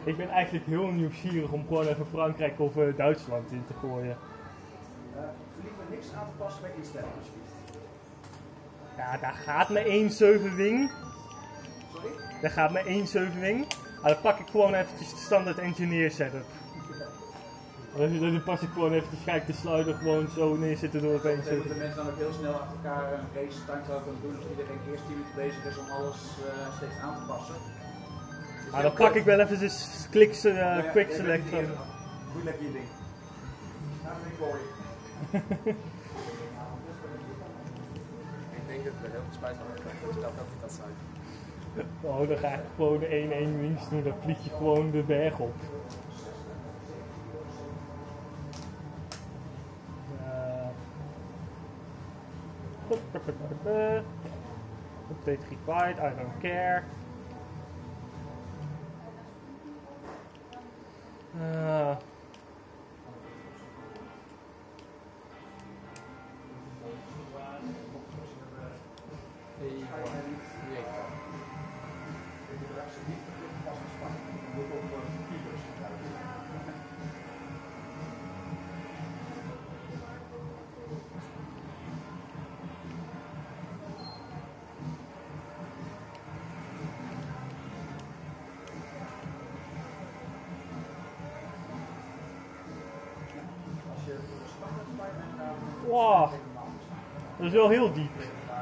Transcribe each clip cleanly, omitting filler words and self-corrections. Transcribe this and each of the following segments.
Ik ben eigenlijk heel nieuwsgierig om gewoon even Frankrijk of Duitsland in te gooien. Liever niks aan te passen bij instellingen, alsjeblieft. Ja, daar gaat me 1.7 wing. Sorry? Daar gaat me 1.7 wing. Dan pak ik gewoon eventjes de standaard engineer setup. Dan pas ik gewoon eventjes, ga ik de sluiter gewoon zo neerzetten door het 1.7. Dan moeten mensen dan ook heel snel achter elkaar een race timetable kunnen doen. Dat iedereen eerst 10 minuten bezig is om alles steeds aan te passen. Dus Maar dan pak ik wel even de quick select van. Doe lekker je ding. Nou, ben ik voor je. Ik denk dat we heel veel spijt van hebben dat je dat ook niet had zijn. Oh, dan ga ik gewoon de 1-1 wings doen, dan vlieg je gewoon de berg op. Update required, I don't care. Wow, dat is wel heel diep.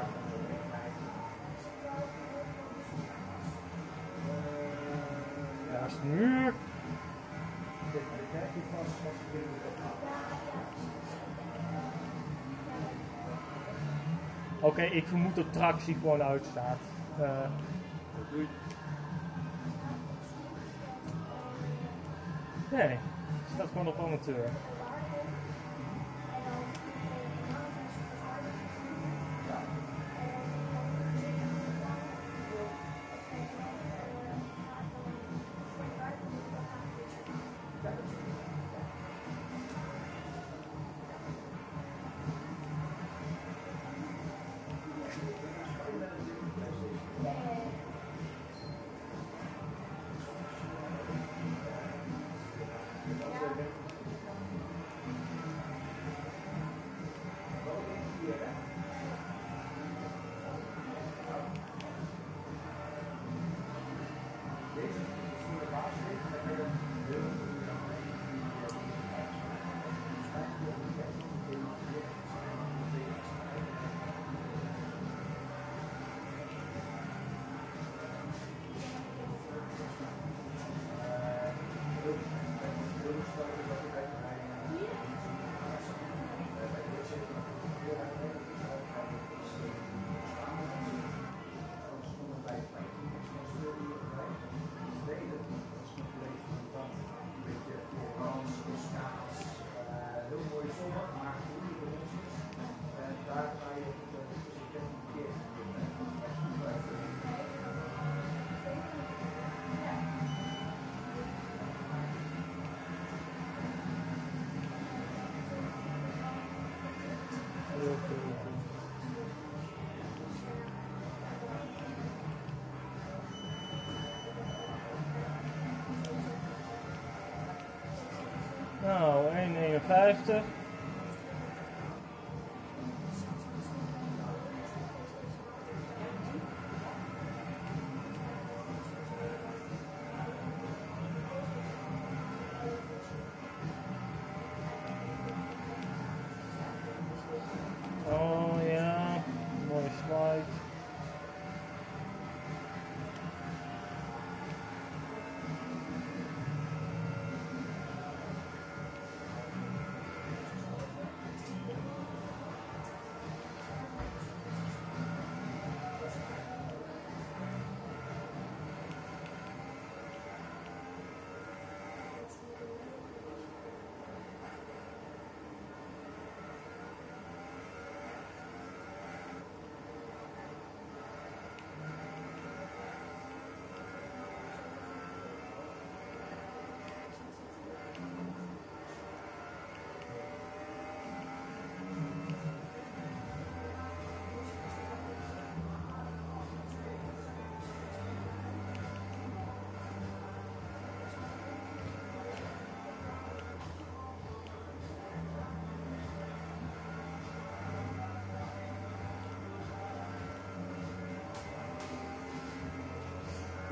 Ja, is het muur. Oké, ik vermoed dat tractie gewoon uitstaat. Nee, het staat gewoon op amateur. Nou, 1,51. Oh ja, mooie slide.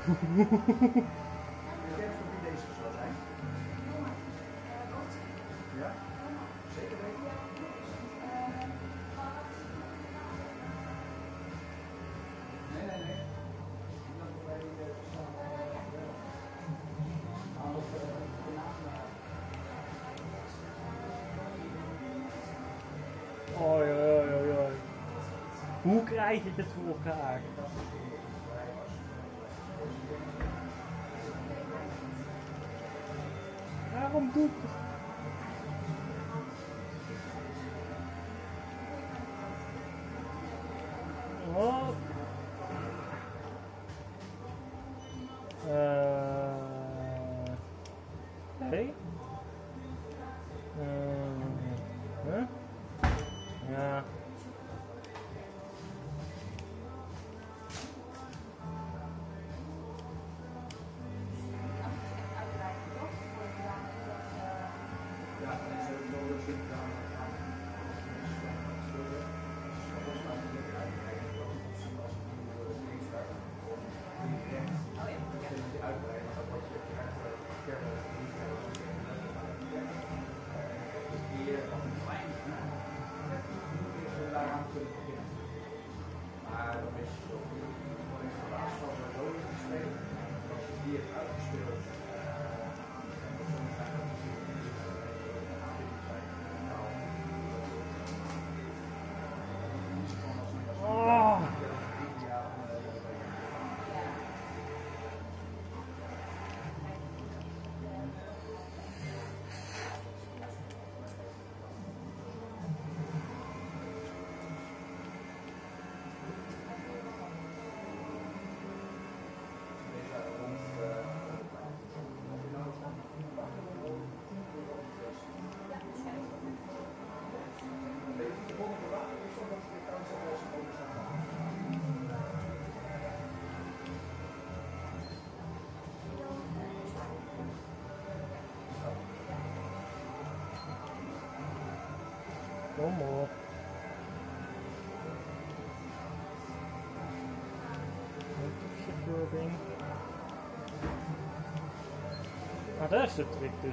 Bekend voor wie deze zou zijn? Ja? Zeker weten? Nee. Oi. Hoe krijg je het voor elkaar? Waarom doe ik het? Oh. Nee. Huh? Ja. Kom op. Ding. Ah, daar is de trick dus.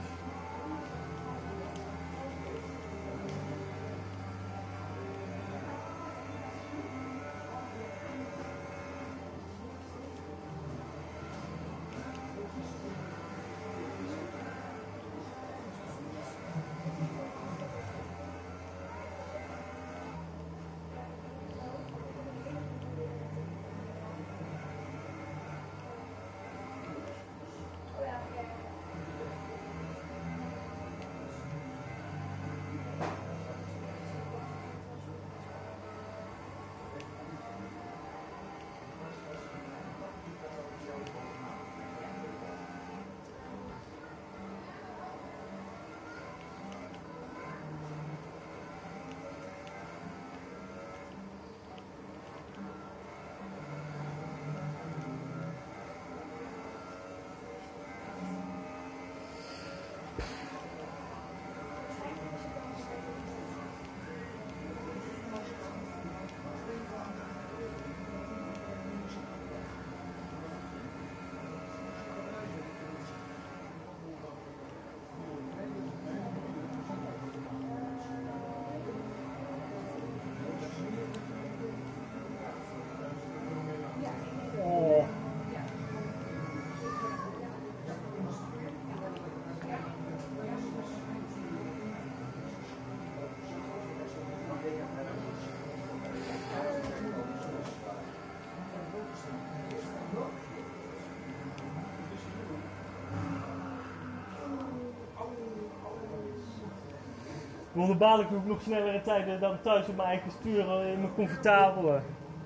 Wonderbaarlijk doe ik nog snellere tijden dan thuis op mijn eigen stuur in mijn comfortabele.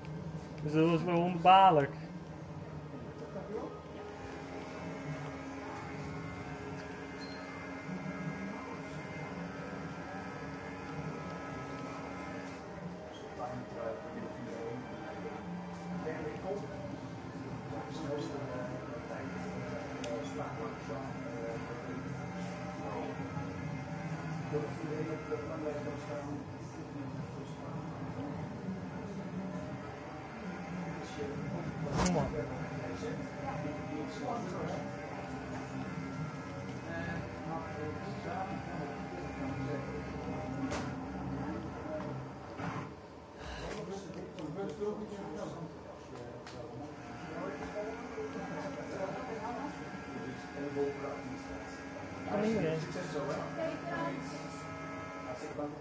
Dus dat was wel wonderbaarlijk. Kom maar. Succes zo, hè? Hartstikke bedankt.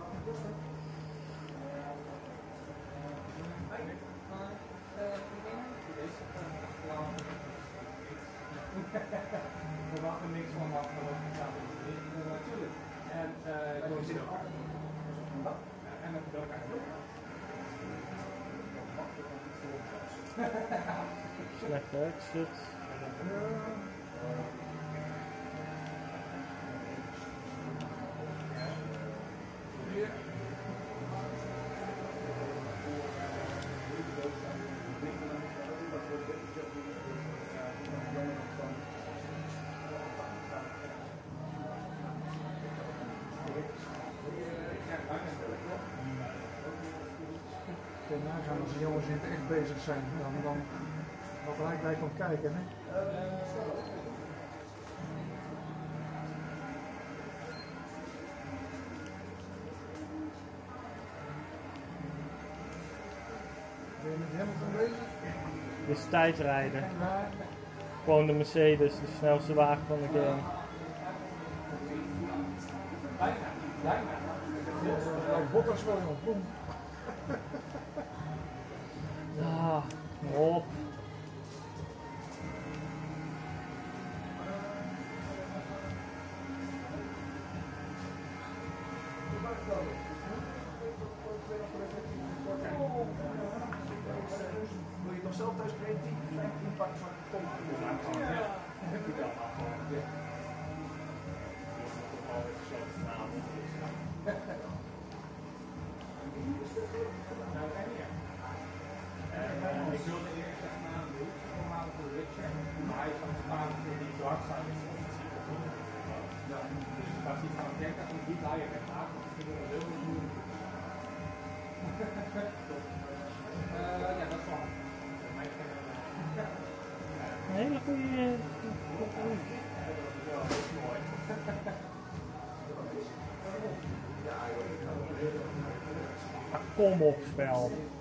We wachten niks van af. Natuurlijk. En we zitten ook. En dan gebruik ik het. Slechte exit. Nagaan als de jongens in het echt bezig zijn, dan wat gelijk bij komt kijken. Hè? Ben je met Hamilton bezig? Dit is tijdrijden. Ja. Gewoon de Mercedes, de snelste wagen van de game. Lijkt Bottas wel, jongen. Boem. Ah, kom op. Wil je nog zelf thuis creatief zijn? Dan pak je zo'n kom. Ja, heb je wel. Ik wilde eerst echt naar een boek, normaal voor de Witcher, maar hij is aan het sparen voor die dark side of ja, dus als hij van denkt dat hij niet laaier weggaat, dan vind ik het heel goed moeilijk. Ja, dat is wel. Een hele goede. Kom op, spel.